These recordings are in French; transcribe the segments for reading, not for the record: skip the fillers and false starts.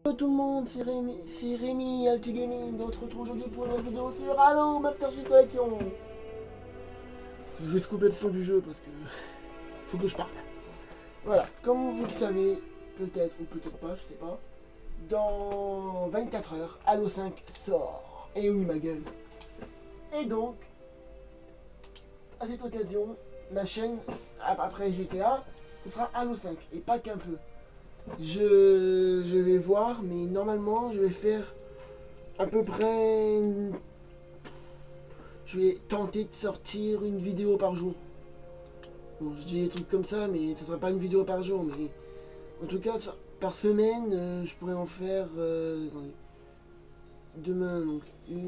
Hello tout le monde, c'est Rémi Alti Gaming. On se retrouve aujourd'hui pour une nouvelle vidéo sur Halo Master Chief Collection. Je vais te couper le son du jeu parce que faut que je parle. Voilà, comme vous le savez, peut-être ou peut-être pas, je sais pas, dans 24 heures, Halo 5 sort. Et oui, ma gueule. Et donc, à cette occasion, ma chaîne, après GTA, ce sera Halo 5 et pas qu'un peu. Je vais voir, mais normalement je vais faire à peu près. Je vais tenter de sortir une vidéo par jour. Bon, je dis des trucs comme ça, mais ça sera pas une vidéo par jour. Mais en tout cas, par semaine, je pourrais en faire. Attendez. Demain, donc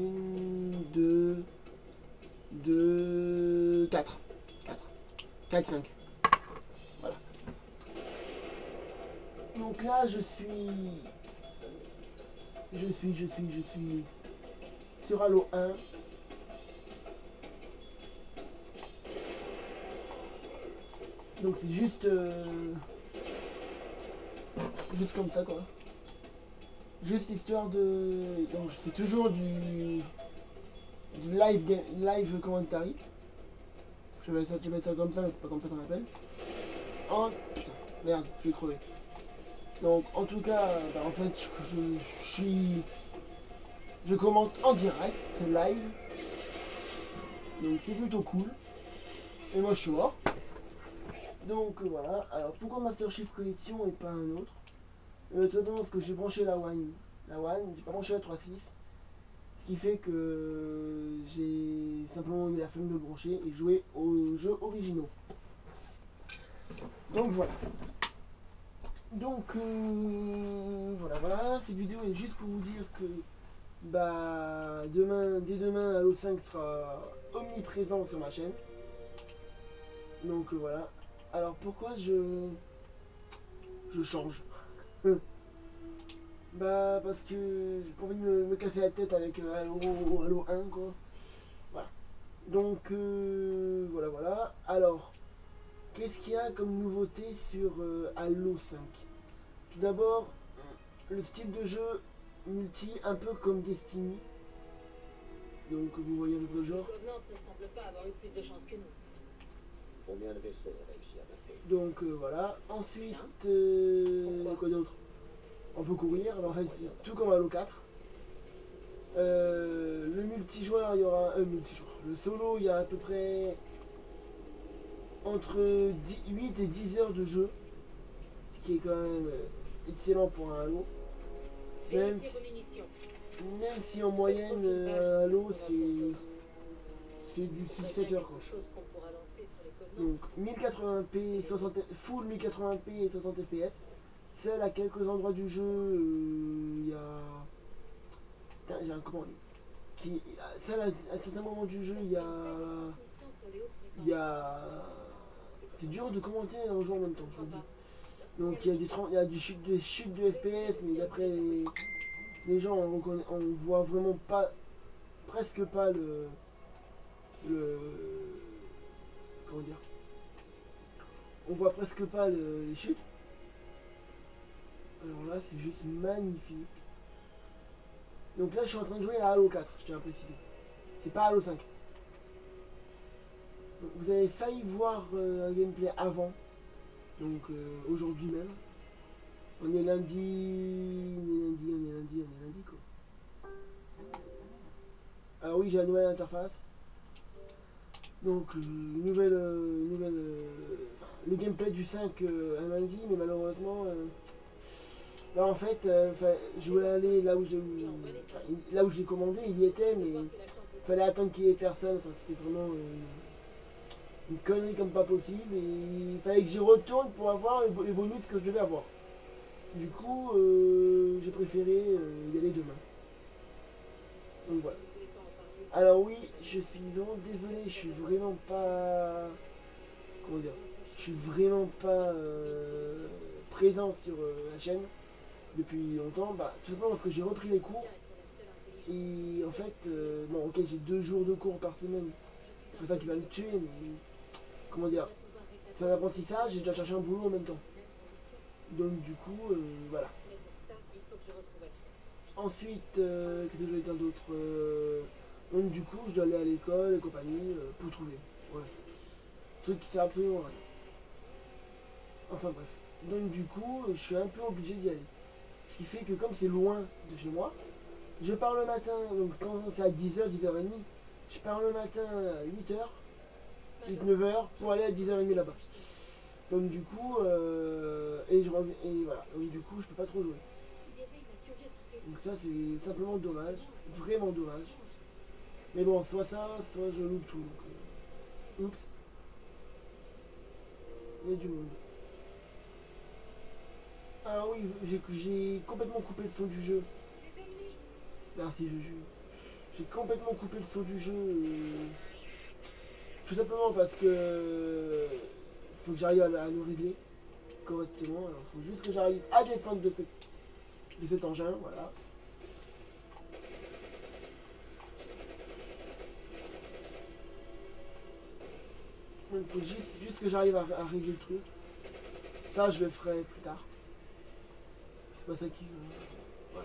4. 4, 5. Voilà. Donc là, je suis sur Halo 1. Donc c'est juste comme ça quoi. Juste histoire de. Donc c'est toujours du live commentary. Je vais mettre ça comme ça, mais c'est pas comme ça qu'on appelle. Putain, merde, je vais crever. Donc en tout cas, bah, en fait je commente en direct, c'est live. Donc c'est plutôt cool. Et moi je suis mort. Donc voilà. Alors pourquoi Master Chief Collection et pas un autre? Tout simplement parce que j'ai branché la One. J'ai pas branché la 3.6. Ce qui fait que j'ai simplement eu la flemme de brancher et jouer aux jeux originaux. Donc voilà. Donc voilà, cette vidéo est juste pour vous dire que bah dès demain Halo 5 sera omniprésent sur ma chaîne. Donc voilà. Alors pourquoi je change? Bah parce que j'ai pas envie de me casser la tête avec Halo 1 quoi. Voilà. Donc voilà. Alors, qu'est-ce qu'il y a comme nouveauté sur Halo 5? Tout d'abord, le style de jeu multi, un peu comme Destiny. Donc vous voyez un peu le genre. Covenant ne semble pas avoir eu plus de chance que nous. Combien de vaisseaux ont réussi à passer? Donc voilà. Ensuite, quoi d'autre? On peut courir. Alors, en fait, c'est tout comme Halo 4. Le multijoueur, il y aura un multijoueur. Le solo, il y a à peu près entre 8 et 10 heures de jeu. Ce qui est quand même excellent pour un Halo. Même si en moyenne, Halo, c'est du 6-7 heures. Quoi. Donc 1080p, full 1080p et 60 fps. Seul à quelques endroits du jeu, il y a... Putain, j'ai un commande. Seul à certains moments du jeu, il y a... C'est dur de commenter un jeu en même temps, je vous le dis. Donc il y a des chutes de FPS, mais d'après les gens, on voit vraiment pas, presque pas le comment dire, on voit presque pas les chutes. Alors là, c'est juste magnifique. Donc là, je suis en train de jouer à Halo 4, je tiens à préciser. C'est pas Halo 5. Donc, vous avez failli voir un gameplay avant. Donc aujourd'hui même. On est lundi quoi. Alors oui, j'ai la nouvelle interface. Donc le gameplay du 5 un lundi, mais malheureusement là en fait je voulais aller là où j'ai commandé, il y était, mais il fallait attendre qu'il y ait personne. Enfin, c'était vraiment une connerie comme pas possible, et il fallait que j'y retourne pour avoir les bonus que je devais avoir. Du coup j'ai préféré y aller demain. Donc voilà. Alors oui, je suis vraiment désolé, je suis vraiment pas... Comment dire? Je suis vraiment pas présent sur la chaîne depuis longtemps. Bah, tout simplement parce que j'ai repris les cours. Et en fait, bon ok, j'ai 2 jours de cours par semaine. C'est pas ça qui va me tuer, mais... Comment dire? C'est un apprentissage et je dois chercher un boulot en même temps. Donc du coup, voilà. que je retrouve Alfred. Ensuite, qu'est-ce que je vais dire d'autre donc du coup, je dois aller à l'école et compagnie pour le trouver. Voilà. Truc qui sert absolument à rien. Enfin bref. Donc du coup, je suis un peu obligé d'y aller. Ce qui fait que comme c'est loin de chez moi, je pars le matin, donc quand c'est à 10h, 10h30, je pars le matin à 8h, 8-9h pour aller à 10h30 là-bas. Donc du coup, et je reviens, et voilà. Donc du coup, je peux pas trop jouer. Il éveille ma curiosité. Donc ça, c'est simplement dommage, vraiment dommage. Mais bon, soit ça, soit je loupe tout. Donc, oups. Il y a du monde. Ah oui, j'ai complètement coupé le son du jeu. Les ennemis. Merci, je jure. J'ai complètement coupé le son du jeu. Tout simplement parce que faut que j'arrive à le régler correctement. Alors, faut juste que j'arrive à descendre de cet engin, voilà. Il faut juste que j'arrive à régler le truc. Ça, je le ferai plus tard. C'est pas ça qui... voilà.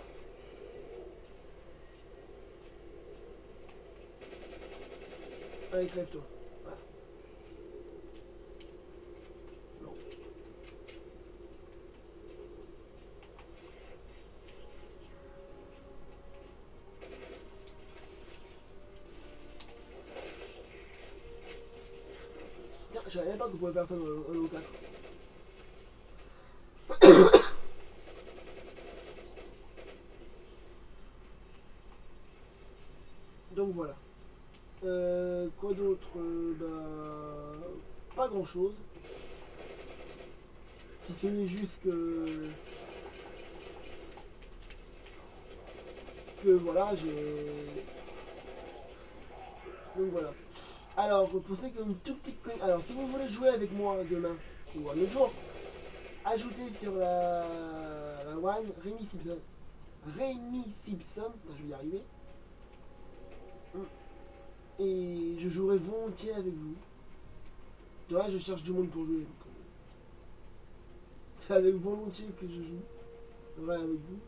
Allez, crève-toi. Voilà. Non. Tiens, je savais même pas que vous pouvez faire ça dans le Halo 4. Donc voilà. Quoi d'autre bah, pas grand chose. Si ce n'est juste que voilà, j'ai. Donc voilà. Alors, pour ceux qui ont une toute petite. Alors, si vous voulez jouer avec moi demain ou un autre jour, ajoutez sur la One Rémi Simpson. Rémi Simpson, je vais y arriver. Et je jouerai volontiers avec vous. De là, je cherche du monde pour jouer. Donc, c'est avec volontiers que je joue. Ouais, avec vous.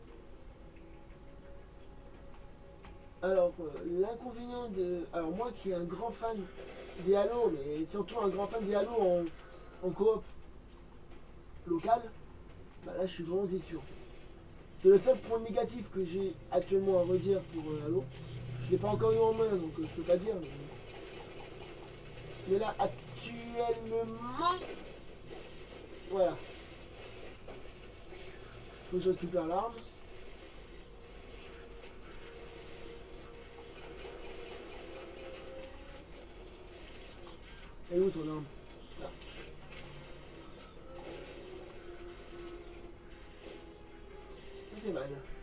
Alors, l'inconvénient de. Alors, moi qui est un grand fan des Halo, mais surtout un grand fan des Halo en coop local, bah là, je suis vraiment déçu. En fait. C'est le seul point négatif que j'ai actuellement à redire pour Halo. Je l'ai pas encore eu en main, donc je peux pas dire. Mais là, actuellement. Voilà. Faut que je récupère l'arme. Elle est où son arme? Là. Ça fait mal.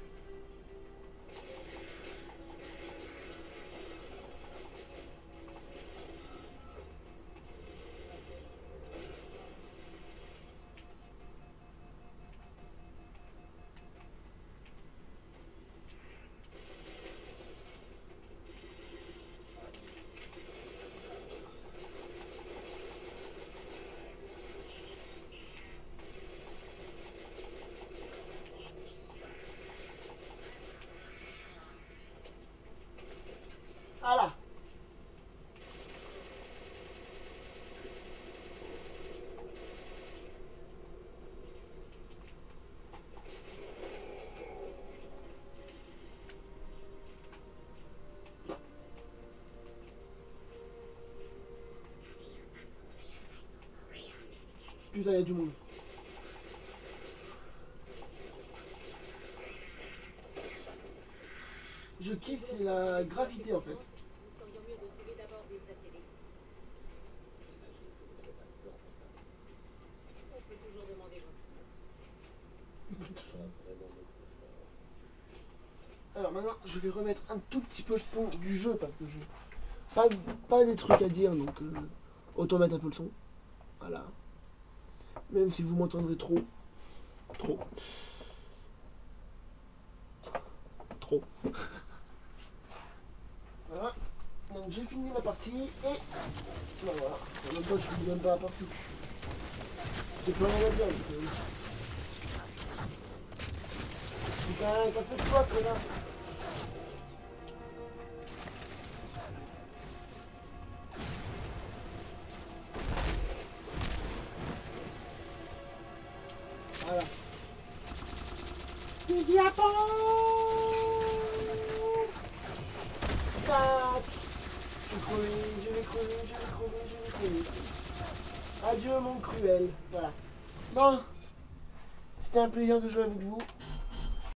Ah là. Putain, il y a du monde. Je kiffe, c'est la gravité en fait. Nous ferions mieux de trouver d'abord des satellites. J'imagine que vous n'avez pas de plan pour ça. On peut toujours demander gentiment. Ça sera vraiment notre fort. Alors maintenant, je vais remettre un tout petit peu le son du jeu parce que je. Pas des trucs à dire donc autant mettre un peu le son. Voilà. Même si vous m'entendrez trop. Trop. Trop. Voilà. Donc j'ai fini ma partie et. Ben voilà. En même temps, je finis même pas la partie. J'ai plus rien à dire. Donc, putain, t'as fait quoi, connard? Voilà. Des diamants! Tac! Je vais crever, je vais crever, je vais crever, je vais crever. Adieu mon cruel. Voilà. Bon. C'était un plaisir de jouer avec vous.